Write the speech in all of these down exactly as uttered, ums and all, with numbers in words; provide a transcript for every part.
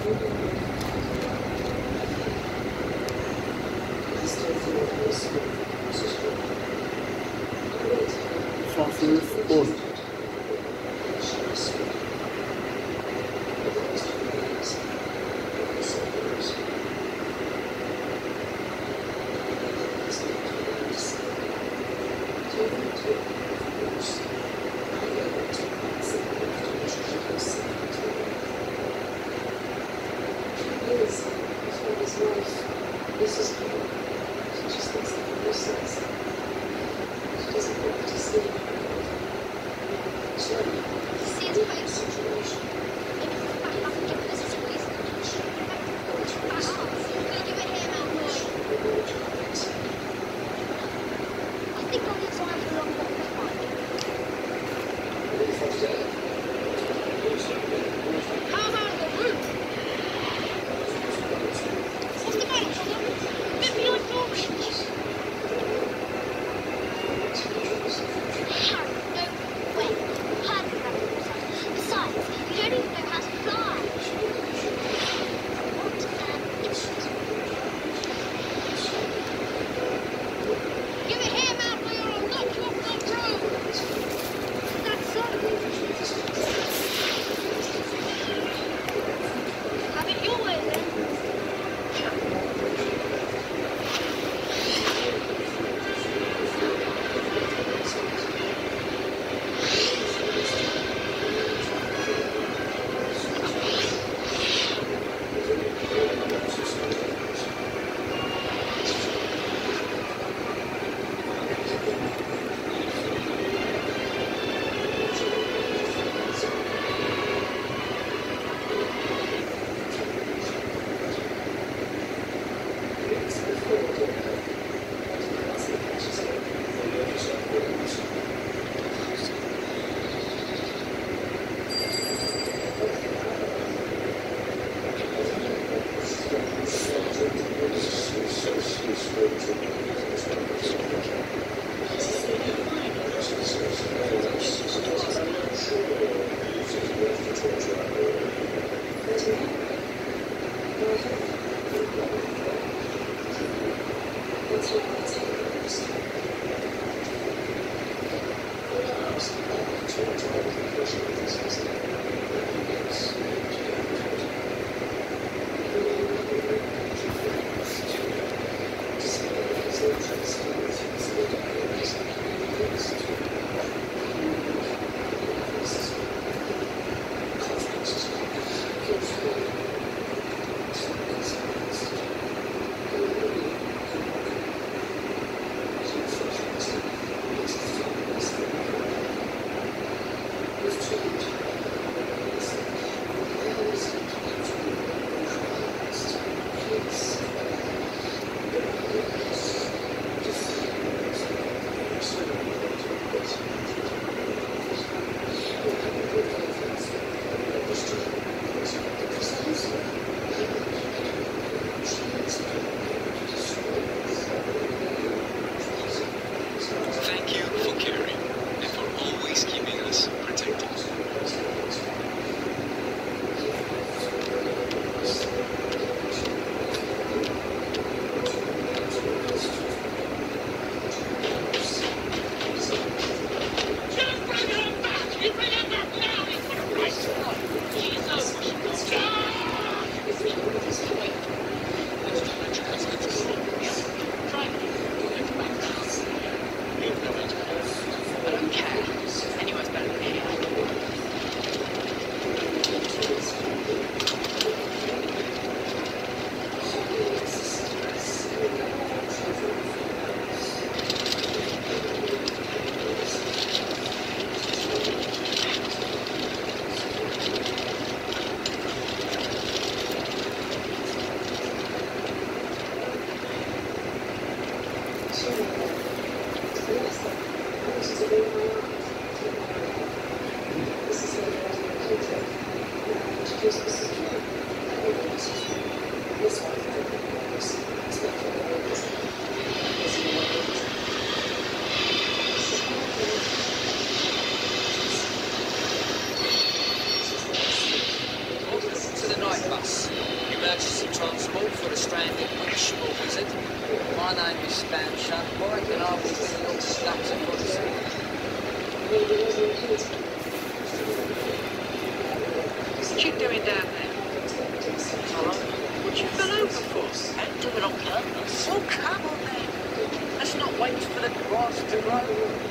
Sonsuz on. This is her. She just thinks that her sense. She doesn't want to sleep. So, See its face. situation. Maybe it's back up and give it this squeeze. Back up. Will you hear now, boy? I think I'll need to have a long walk behind. How about the roof? What's the matter, Tom? Bit me like Norwich. Harry, no way. Harry, besides, you don't even know how to fly. What an idiot. Give it here, Malfoy, or I'll knock you off the road. That's so. Have it your way, then. Thank you for caring and for always keeping us protected. Just bring her back! You bring her back now! It's for Christ's sake! Jesus! Ah! It's me, it's me. Let's just let you guys get to sleep. Yeah? Try and get her back down. You've no idea. I don't care. Anyone's better than me. To the night bus. small wizard. My name is Stan Shuntboy, and I will be your conductor for the evening. What you doing down there? Hello? What you fell over for? I didn't do it on purpose. Oh, come on then. Let's not wait for the grass to grow.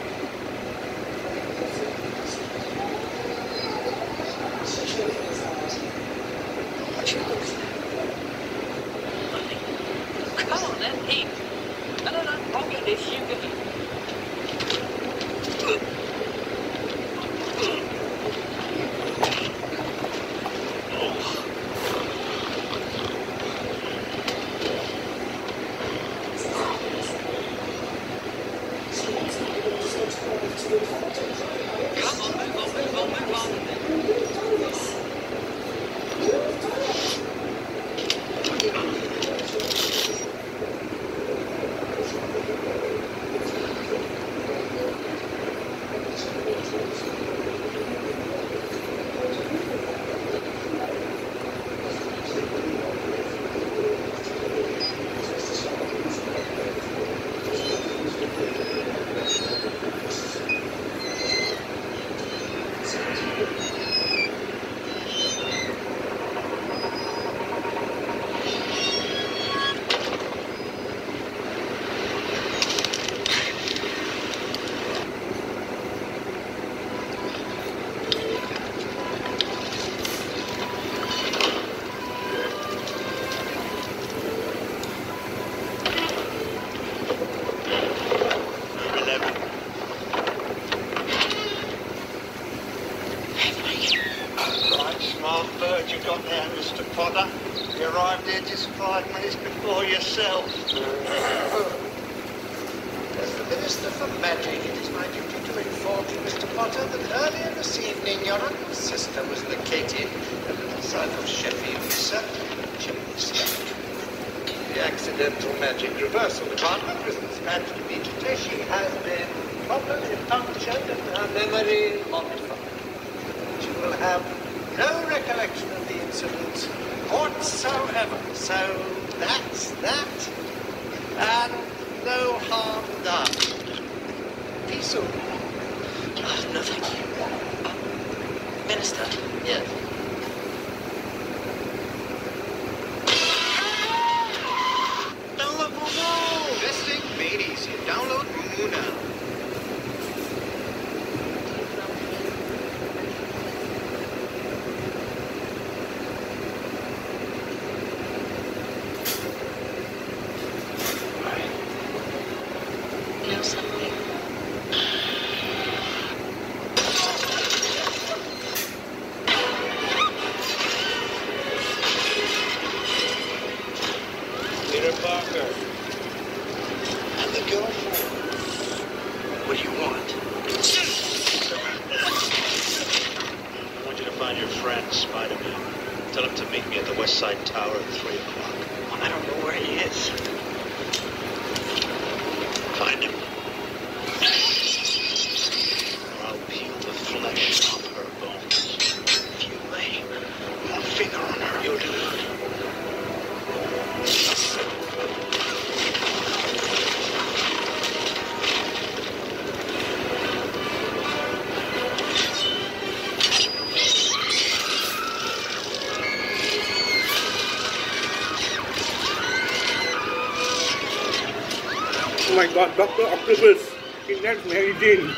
What you looking at? Nothing. Come on then, eat. No, no, no, I'll get this, you get it. Oh my god, Doctor Octopus! That's Mary Jane!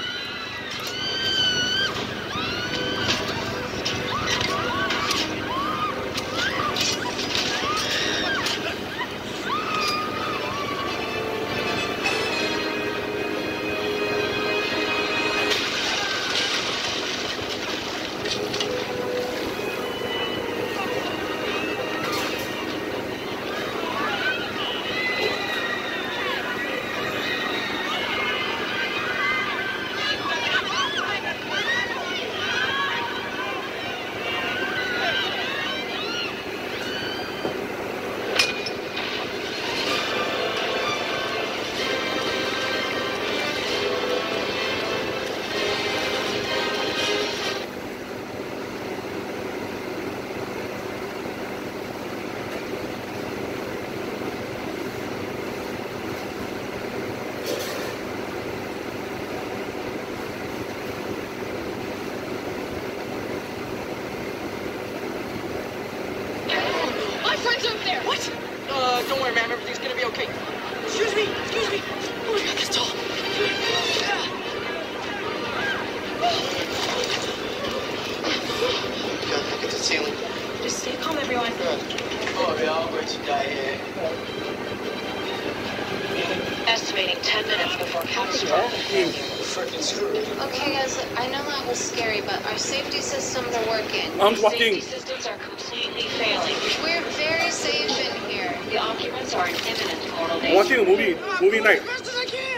Uh, don't worry, ma'am. Everything's gonna be okay. Excuse me. Excuse me. Oh my God, that's tall. Good, look at the ceiling. Just stay calm, everyone. Good. Oh, we are going to die here. Estimating ten minutes before catastrophic failure. Freaking screwed. Okay, guys, I know that was scary, but our safety systems are working. I'm Safety watching. systems are completely failing. We're very safe in here. The occupants are in imminent mortal danger. Watching a movie. Movie night. As fast as I can.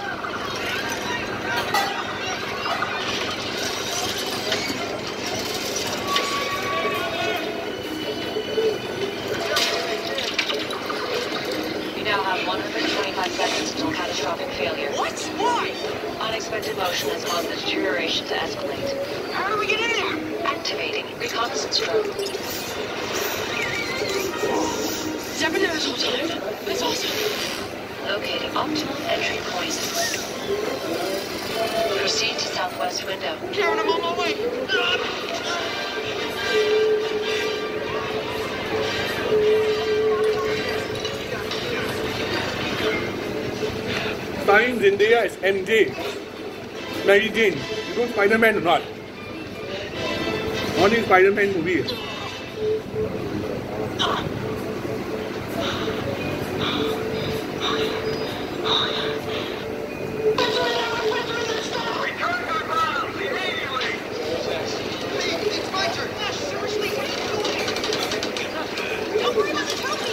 You now have one hundred twenty-five seconds until catastrophic failure. What? Why? Unexpected motion has caused the deterioration to escalate. How do we get in there? Activating reconnaissance drone. I've been there this whole time. That's awesome. Locating optimal entry point. Proceed to southwest window. Karen, I'm on my way. Starring Zendaya as M J. Mary Jane. You know Spider-Man or not? Only Spider-Man movie. It's my turn. Seriously, what are you doing? Don't worry about the trophy.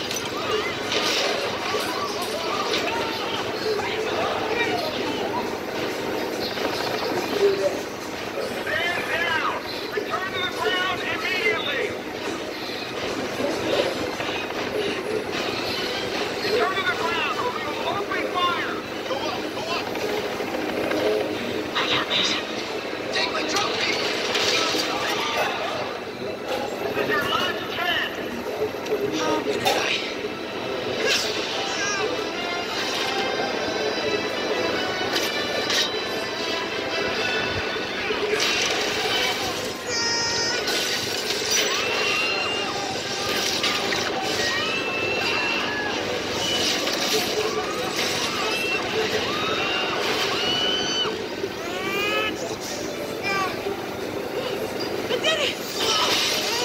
Take my trophy. I'm gonna die. I did it!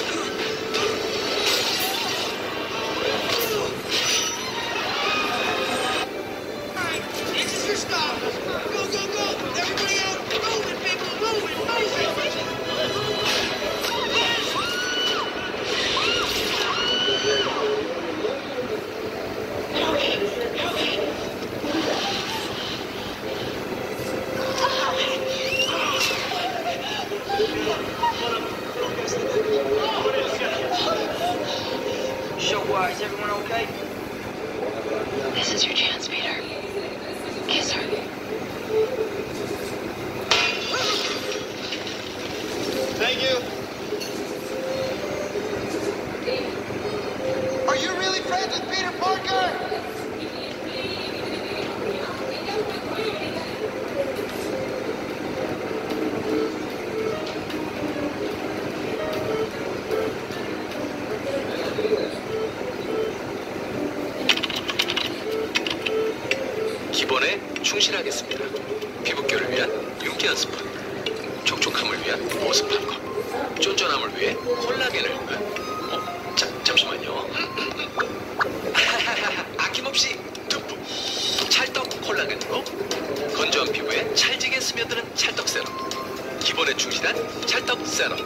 Alright, this is your stop. Go, go, go! Everybody out! Moving, people! Moving, moving! So, uh, is everyone okay? This is your chance, Peter. Kiss her. Thank you. Are you really friends with Peter Parker? 기본에 충실하겠습니다. 피부결을 위한 윤기한 스푼, 촉촉함을 위한 보습함과 쫀쫀함을 위해 콜라겐을. 어, 자, 잠시만요. 아낌없이 듬뿍 찰떡 콜라겐으로 건조한 피부에 찰지게 스며드는 찰떡 세럼. 기본에 충실한 찰떡 세럼.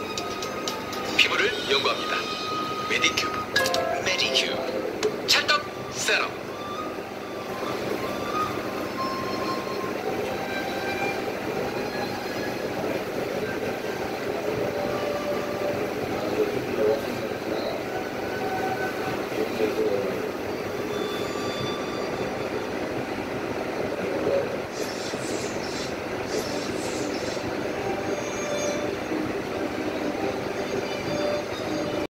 피부를 연구합니다. 메디큐, 메디큐, 찰떡 세럼.